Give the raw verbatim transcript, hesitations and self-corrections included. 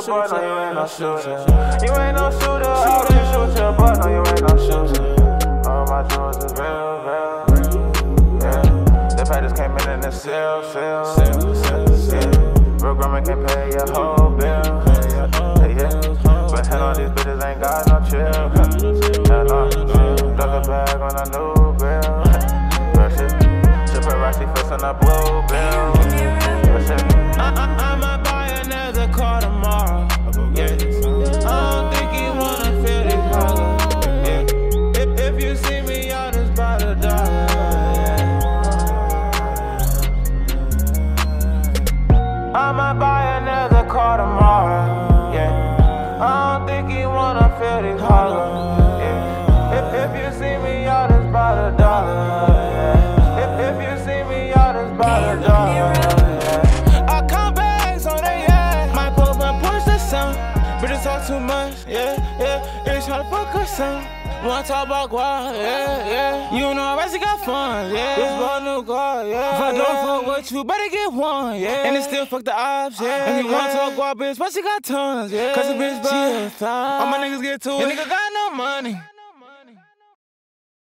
boy, no, you ain't no shooter. You ain't no shooter, I can shoot ya, but no, you ain't no shooter. All my jewels is real, real, yeah. The package came in in the seal, seal, yeah. Real grandma can't pay your whole bill, yeah, yeah. But hell on these bitches ain't got no chill, hell no. Duck a bag on a new grill, real shit. Chip a Rossi fist on a blue bill, real shit. I'ma buy another car tomorrow, yeah. I don't think you wanna feel this hunger, yeah. If, if you see me, I'll just buy the dollar, yeah. I'ma buy another car tomorrow, yeah. I don't think you wanna feel this hunger, yeah. If, if you see me, I'll just buy the dollar, yeah. If, if you see me, I'll just buy the dollar, yeah. Bitches talk too much, yeah, yeah. Bitches try to fuck us some. Wanna talk about guap, yeah, yeah. You know I actually got fun, yeah. This boy new car, yeah. If I don't fuck with you, better get one, yeah. And it still fuck the ops, yeah. If you wanna talk guap, bitch, but she got tons, yeah. Cause the bitch, but all my niggas get to it. Your nigga got no money.